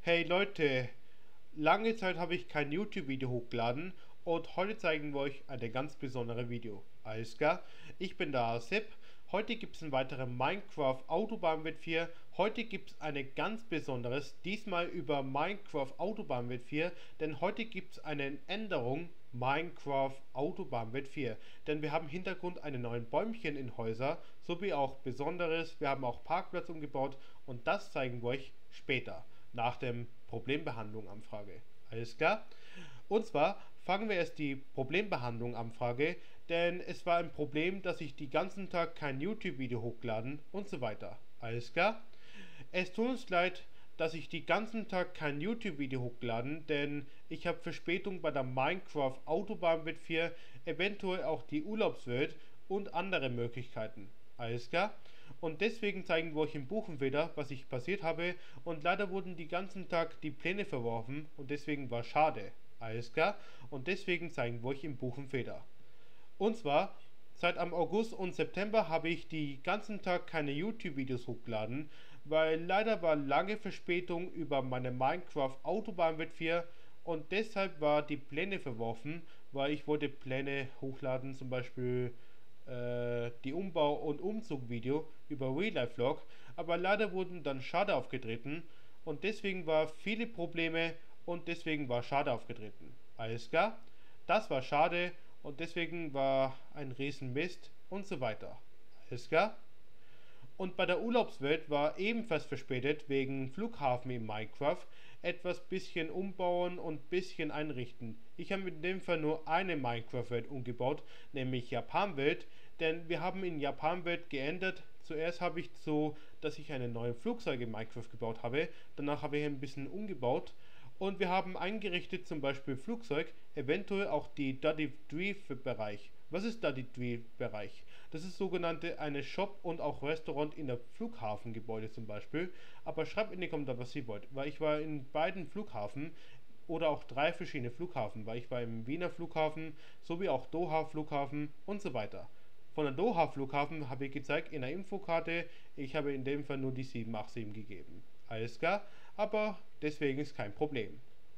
Hey Leute, lange Zeit habe ich kein YouTube-Video hochgeladen und heute zeigen wir euch eine ganz besondere Video. Alles klar, ich bin der Sepp. Heute gibt es einen weiteren Minecraft Autobahnwelt 4. Heute gibt es eine ganz besonderes, diesmal über Minecraft Autobahnwelt 4, denn heute gibt es eine Änderung Minecraft Autobahnwelt 4. Denn wir haben im Hintergrund eine neuen Bäumchen in Häuser, sowie auch Besonderes, wir haben auch Parkplatz umgebaut und das zeigen wir euch später nach dem Problembehandlung-Anfrage. Alles klar? Und zwar fangen wir erst die Problembehandlung-Anfrage, denn es war ein Problem, dass ich die ganzen Tag kein YouTube-Video hochladen und so weiter. Alles klar? Es tut uns leid, dass ich die ganzen Tag kein YouTube-Video hochladen, denn ich habe Verspätung bei der Minecraft Autobahnwelt 4, eventuell auch die Urlaubswelt und andere Möglichkeiten. Alles klar? Und deswegen zeigen wir euch im Buchenwälder, was ich passiert habe, und leider wurden die ganzen Tag die Pläne verworfen und deswegen war schade. Alles klar? Und deswegen zeigen wir euch im Buchenwälder. Und zwar, seit am August und September habe ich die ganzen Tag keine YouTube-Videos hochgeladen, weil leider war lange Verspätung über meine Minecraft Autobahnwelt 4 und deshalb war die Pläne verworfen, weil ich wollte Pläne hochladen, zum Beispiel die Umbau- und Umzug-Video über Real Life Vlog, aber leider wurden dann Schade aufgetreten und deswegen war viele Probleme und deswegen war Schade aufgetreten. Alles klar? Das war schade und deswegen war ein Riesenmist und so weiter. Alles klar? Und bei der Urlaubswelt war ebenfalls verspätet wegen Flughafen in Minecraft, etwas bisschen umbauen und bisschen einrichten. Ich habe in dem Fall nur eine Minecraft-Welt umgebaut, nämlich Japanwelt, denn wir haben in Japanwelt geändert. Zuerst habe ich so, dass ich eine neue Flugzeuge in Minecraft gebaut habe, danach habe ich ein bisschen umgebaut und wir haben eingerichtet zum Beispiel Flugzeug, eventuell auch die Duddy Drive Bereich. Was ist Duddy Drive Bereich? Das ist sogenannte eine Shop und auch Restaurant in der Flughafengebäude zum Beispiel. Aber schreibt in die Kommentare, was ihr wollt, weil ich war in beiden Flughafen oder auch drei verschiedene Flughafen, weil ich war im Wiener Flughafen sowie auch Doha Flughafen und so weiter. Von der Doha Flughafen habe ich gezeigt in der Infokarte, ich habe in dem Fall nur die 787 gegeben. Alles klar, aber deswegen ist kein Problem.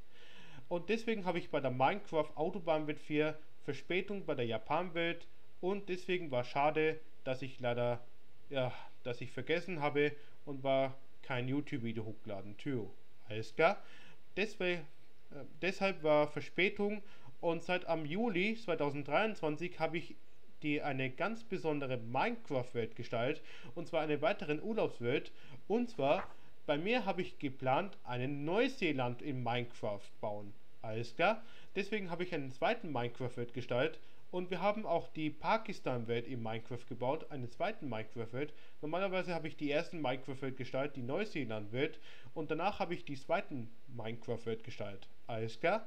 Und deswegen habe ich bei der Minecraft Autobahnwelt 4 Verspätung bei der Japanwelt und deswegen war schade, dass ich leider, dass ich vergessen habe und war kein YouTube-Video hochgeladen. Tschüss. Alles klar. Deswegen, deshalb war Verspätung und seit am Juli 2023 habe ich eine ganz besondere Minecraft-Welt gestaltet und zwar eine weitere Urlaubswelt und zwar bei mir habe ich geplant, einen Neuseeland in Minecraft bauen. Alles klar? Deswegen habe ich einen zweiten Minecraft-Welt gestaltet und wir haben auch die Pakistan-Welt in Minecraft gebaut, eine zweite Minecraft-Welt. Normalerweise habe ich die ersten Minecraft-Welt gestaltet, die Neuseeland-Welt und danach habe ich die zweiten Minecraft-Welt gestaltet. Alles klar?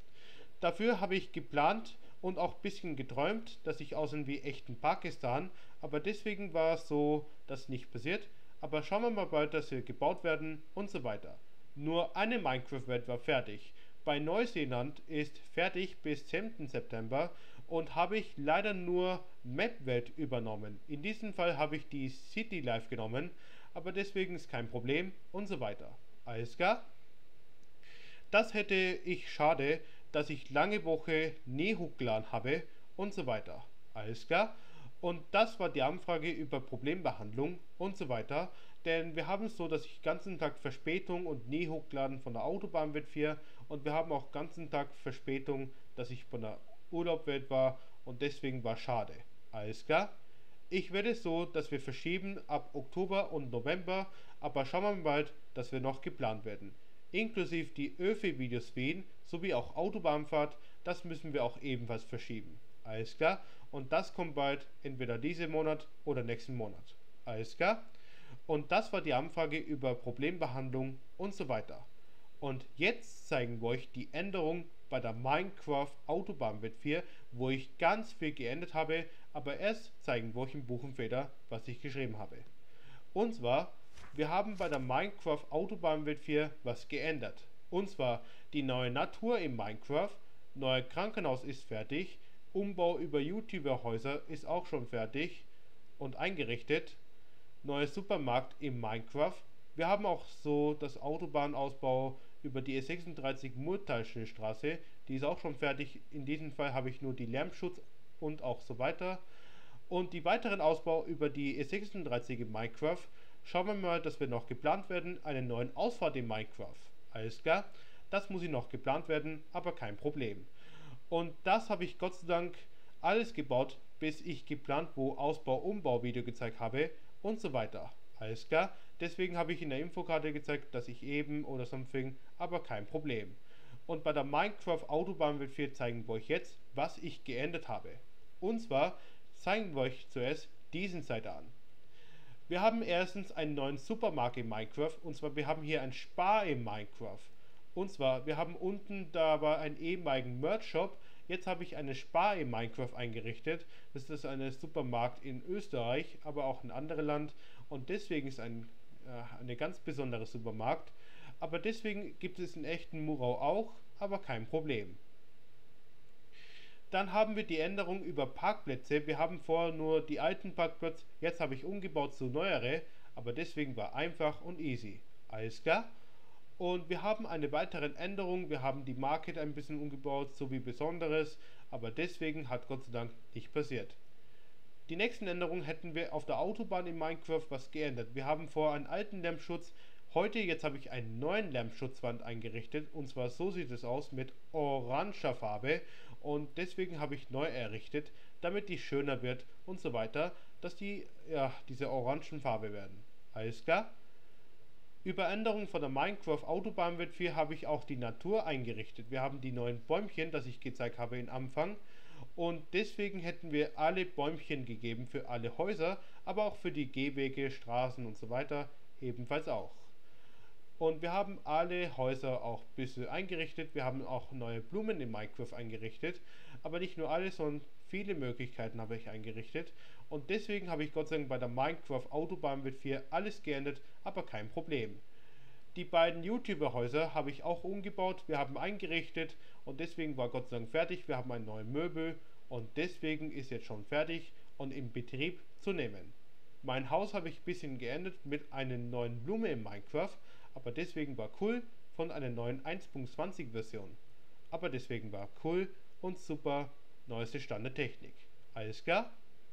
Dafür habe ich geplant und auch ein bisschen geträumt, dass ich aussehe wie echten Pakistan, aber deswegen war es so, dass nicht passiert. Aber schauen wir mal bald, dass sie gebaut werden und so weiter. Nur eine Minecraft-Welt war fertig. Bei Neuseeland ist fertig bis 10. September und habe ich leider nur Map-Welt übernommen. In diesem Fall habe ich die City Life genommen, aber deswegen ist kein Problem und so weiter. Alles klar? Das hätte ich schade, dass ich lange Woche nie hochgeladen habe und so weiter. Alles klar? Und das war die Anfrage über Problembehandlung und so weiter. Denn wir haben es so, dass ich den ganzen Tag Verspätung und nie hochgeladen von der Autobahnwelt 4 und wir haben auch den ganzen Tag Verspätung, dass ich von der Urlaubwelt war und deswegen war schade. Alles klar? Ich werde es so, dass wir verschieben ab Oktober und November, aber schauen wir mal bald, dass wir noch geplant werden. Inklusive die ÖFI-Videos Wien sowie auch Autobahnfahrt, das müssen wir auch ebenfalls verschieben. Alles klar? Und das kommt bald, entweder diesen Monat oder nächsten Monat. Alles klar? Und das war die Anfrage über Problembehandlung und so weiter. Und jetzt zeigen wir euch die Änderung bei der Minecraft Autobahnwelt 4, wo ich ganz viel geändert habe, aber erst zeigen wir euch im Buchenfeder, was ich geschrieben habe. Und zwar, wir haben bei der Minecraft Autobahnwelt 4 was geändert. Und zwar die neue Natur in Minecraft, neue Krankenhaus ist fertig, Umbau über YouTuber-Häuser ist auch schon fertig und eingerichtet, neuer Supermarkt in Minecraft, Wir haben auch so das Autobahnausbau über die E36 Murtalsche Straße, die ist auch schon fertig. In diesem Fall habe ich nur die Lärmschutz und auch so weiter. Und die weiteren Ausbau über die E36 in Minecraft, schauen wir mal, dass wir noch geplant werden, einen neuen Ausfahrt in Minecraft. Alles klar, das muss noch geplant werden, aber kein Problem. Und das habe ich Gott sei Dank alles gebaut, bis ich geplant, wo Ausbau-Umbau-Video gezeigt habe und so weiter. Alles klar, deswegen habe ich in der Infokarte gezeigt, dass ich eben oder something, aber kein Problem. Und bei der Minecraft Autobahnwelt 4 zeigen wir euch jetzt, was ich geändert habe. Und zwar zeigen wir euch zuerst diesen Seite an. Wir haben erstens einen neuen Supermarkt in Minecraft, und zwar wir haben hier ein Spar in Minecraft. Und zwar, wir haben unten dabei einen ehemaligen Merch-Shop, jetzt habe ich eine Spar in Minecraft eingerichtet. Das ist ein Supermarkt in Österreich, aber auch in anderen Land, und deswegen ist eine ganz besondere Supermarkt. Aber deswegen gibt es in echten Murau auch, aber kein Problem. Dann haben wir die Änderung über Parkplätze. Wir haben vorher nur die alten Parkplätze, jetzt habe ich umgebaut zu neuere, aber deswegen war einfach und easy. Alles klar? Und wir haben eine weitere Änderung, wir haben die Market ein bisschen umgebaut, so wie Besonderes, aber deswegen hat Gott sei Dank nicht passiert. Die nächsten Änderungen hätten wir auf der Autobahn in Minecraft was geändert. Wir haben vorher einen alten Lärmschutz, jetzt habe ich einen neuen Lärmschutzwand eingerichtet, und zwar so sieht es aus mit oranger Farbe, und deswegen habe ich neu errichtet, damit die schöner wird und so weiter, dass die diese orangen Farbe werden. Alles klar? Über Änderungen von der Minecraft Autobahnwelt 4 habe ich auch die Natur eingerichtet. Wir haben die neuen Bäumchen, das ich gezeigt habe im Anfang, und deswegen hätten wir alle Bäumchen gegeben für alle Häuser, aber auch für die Gehwege, Straßen und so weiter ebenfalls auch. Und wir haben alle Häuser auch ein bisschen eingerichtet. Wir haben auch neue Blumen in Minecraft eingerichtet. Aber nicht nur alle, sondern viele Möglichkeiten habe ich eingerichtet. Und deswegen habe ich Gott sei Dank bei der Minecraft Autobahnwelt 4 alles geändert, aber kein Problem. Die beiden YouTuber-Häuser habe ich auch umgebaut. Wir haben eingerichtet und deswegen war Gott sei Dank fertig. Wir haben ein neues Möbel und deswegen ist jetzt schon fertig und in Betrieb zu nehmen. Mein Haus habe ich ein bisschen geändert mit einer neuen Blume in Minecraft, aber deswegen war cool von einer neuen 1.20 Version. Aber deswegen war cool und super neueste Stand der Technik. Alles klar?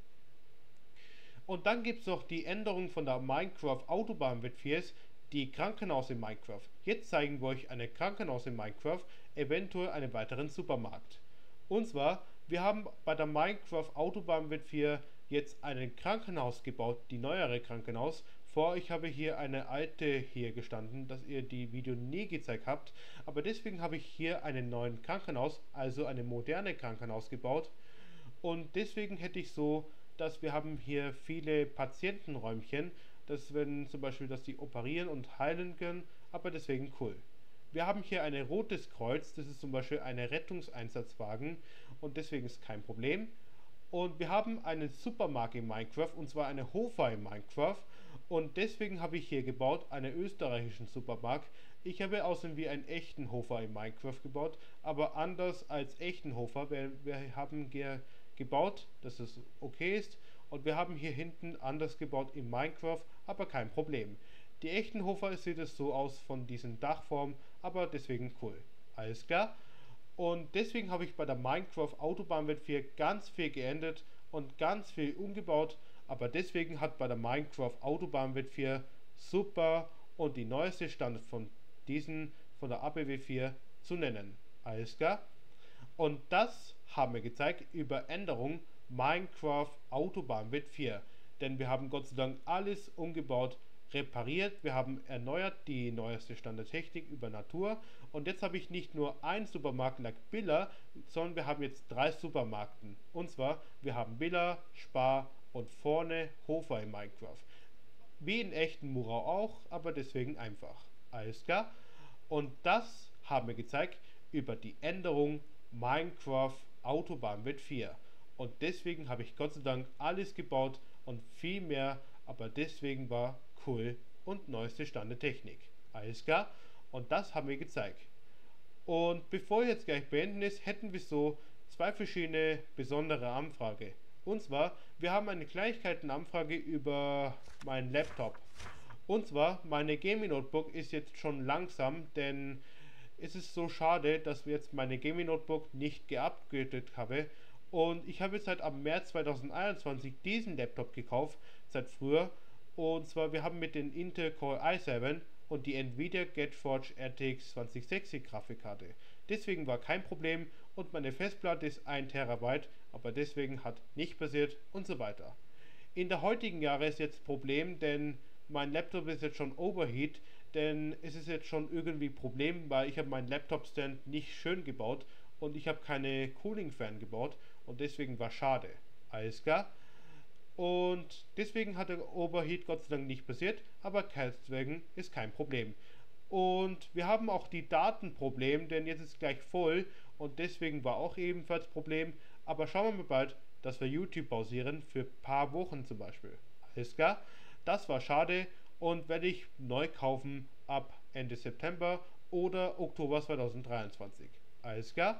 Und dann gibt es noch die Änderung von der Minecraft Autobahnwelt 4, die Krankenhaus in Minecraft. Jetzt zeigen wir euch eine Krankenhaus in Minecraft, eventuell einen weiteren Supermarkt. Und zwar, wir haben bei der Minecraft Autobahnwelt 4 jetzt ein Krankenhaus gebaut, die neuere Krankenhaus. Vor euch habe hier eine alte hier gestanden, dass ihr die Video nie gezeigt habt, aber deswegen habe ich hier einen neuen Krankenhaus, also eine moderne Krankenhaus gebaut, und deswegen hätte ich so, dass wir haben hier viele Patientenräumchen, das wenn zum Beispiel, dass die operieren und heilen können, aber deswegen cool. Wir haben hier ein rotes Kreuz, das ist zum Beispiel ein Rettungseinsatzwagen und deswegen ist kein Problem. Und wir haben einen Supermarkt in Minecraft, und zwar eine Hofer in Minecraft, und deswegen habe ich hier gebaut einen österreichischen Supermarkt. Ich habe außerdem wie einen echten Hofer in Minecraft gebaut, aber anders als echten Hofer. Wir haben hier gebaut, dass es okay ist, und wir haben hier hinten anders gebaut in Minecraft, aber kein Problem. Die echten Hofer sieht es so aus von diesen Dachformen, aber deswegen cool. Alles klar? Und deswegen habe ich bei der Minecraft Autobahnwelt 4 ganz viel geändert und ganz viel umgebaut, aber deswegen hat bei der Minecraft Autobahnwelt 4 super und die neueste Stand von der ABW 4 zu nennen. Alles klar? Und das haben wir gezeigt über Änderung Minecraft Autobahnwelt 4. Denn wir haben Gott sei Dank alles umgebaut, repariert, wir haben erneuert die neueste Stand der Technik über Natur, und jetzt habe ich nicht nur einen Supermarkt like Billa, sondern wir haben jetzt 3 Supermärkten. Und zwar, wir haben Billa, Spar und vorne Hofer in Minecraft. Wie in echten Murau auch, aber deswegen einfach. Alles klar? Und das haben wir gezeigt über die Änderung Minecraft Autobahnwelt 4. Und deswegen habe ich Gott sei Dank alles gebaut und viel mehr, aber deswegen war cool und neueste Stand der Technik. Alles klar? Und das haben wir gezeigt. Und bevor jetzt gleich beenden ist, hätten wir so 2 verschiedene besondere Anfragen. Und zwar, wir haben eine Kleinigkeitenanfrage über meinen Laptop. Und zwar, meine Gaming Notebook ist jetzt schon langsam, denn es ist so schade, dass wir jetzt meine Gaming Notebook nicht geupgradet habe. Und ich habe jetzt halt am März 2021 diesen Laptop gekauft, seit früher. Und zwar, wir haben mit den Intel Core i7 und die Nvidia GeForce RTX 2060 Grafikkarte. Deswegen war kein Problem und meine Festplatte ist 1 Terabyte, aber deswegen hat nicht passiert und so weiter. In der heutigen Jahre ist jetzt Problem, denn mein Laptop ist jetzt schon overheat, denn es ist jetzt schon irgendwie Problem, weil ich habe meinen Laptop-Stand nicht schön gebaut und ich habe keine Cooling-Fan gebaut und deswegen war schade. Alles klar. Und deswegen hat der Overheat Gott sei Dank nicht passiert, aber deswegen ist kein Problem. Und wir haben auch die Datenproblem, denn jetzt ist gleich voll und deswegen war auch ebenfalls Problem. Aber schauen wir mal bald, dass wir YouTube pausieren für ein paar Wochen zum Beispiel. Alles klar? Das war schade und werde ich neu kaufen ab Ende September oder Oktober 2023. Alles klar?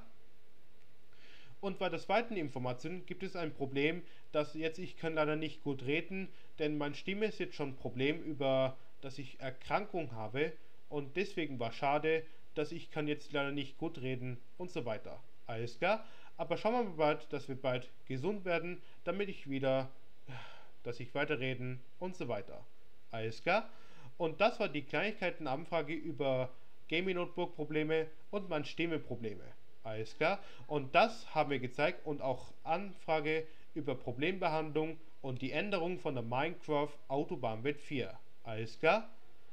Und bei der zweiten Information gibt es ein Problem, dass jetzt ich kann leider nicht gut reden, denn meine Stimme ist jetzt schon ein Problem über, dass ich Erkrankung habe und deswegen war schade, dass ich kann jetzt leider nicht gut reden und so weiter. Alles klar? Aber schauen wir mal bald, dass wir bald gesund werden, damit ich wieder, dass ich weiterreden und so weiter. Alles klar? Und das war die Kleinigkeiten-Anfrage über Gaming Notebook Probleme und meine Stimme-Probleme. Alles klar? Und das haben wir gezeigt und auch Anfrage über Problembehandlung und die Änderung von der Minecraft Autobahnwelt 4. Alles klar?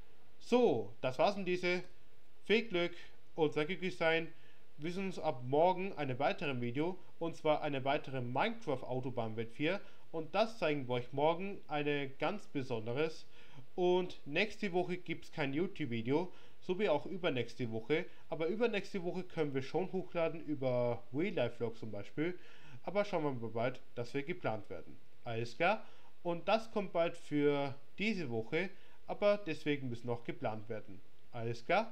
So, das war's in diese. Viel Glück und sehr glücklich sein. Wir sehen uns ab morgen eine weitere Video und zwar eine weitere Minecraft Autobahnwelt 4 und das zeigen wir euch morgen eine ganz besonderes. Und nächste Woche gibt es kein YouTube-Video, so wie auch übernächste Woche. Aber übernächste Woche können wir schon hochladen über Real-Life-Vlog zum Beispiel. Aber schauen wir mal bald, dass wir geplant werden. Alles klar? Und das kommt bald für diese Woche, aber deswegen muss noch geplant werden. Alles klar?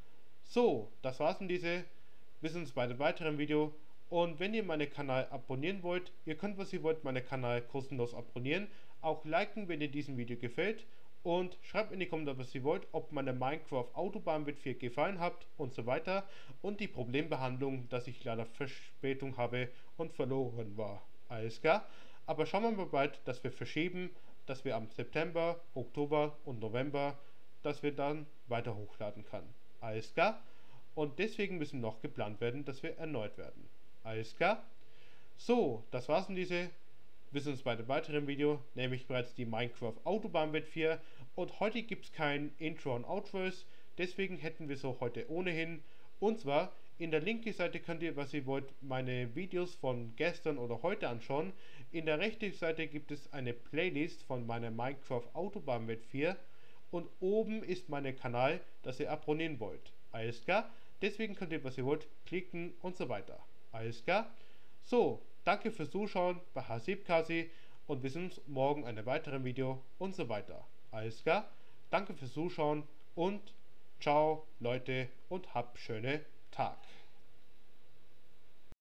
So, das war's in diese. Wir sehen uns bei einem weiteren Video. Und wenn ihr meinen Kanal abonnieren wollt, ihr könnt, was ihr wollt, meinen Kanal kostenlos abonnieren. Auch liken, wenn dir diesem Video gefällt. Und schreibt in die Kommentare, was ihr wollt, ob meine Minecraft Autobahnwelt 4 gefallen habt und so weiter. Und die Problembehandlung, dass ich leider Verspätung habe und verloren war. Alles klar? Aber schauen wir mal bald, dass wir verschieben, dass wir am September, Oktober und November, dass wir dann weiter hochladen kann. Alles klar? Und deswegen müssen noch geplant werden, dass wir erneut werden. Alles klar? So, das war's in diese. Wir sehen uns bei einem weiteren Video, nämlich bereits die Minecraft Autobahnwelt 4. Und heute gibt es kein Intro und Outros, deswegen hätten wir so heute ohnehin. Und zwar, in der linken Seite könnt ihr, was ihr wollt, meine Videos von gestern oder heute anschauen. In der rechten Seite gibt es eine Playlist von meiner Minecraft Autobahnwelt 4. Und oben ist mein Kanal, das ihr abonnieren wollt. Alles klar? Deswegen könnt ihr, was ihr wollt, klicken und so weiter. Alles klar? So, danke fürs Zuschauen bei Hasib und wir sehen uns morgen in einem weiteren Video und so weiter. Alles klar? Danke fürs Zuschauen und ciao Leute und habt schönen Tag.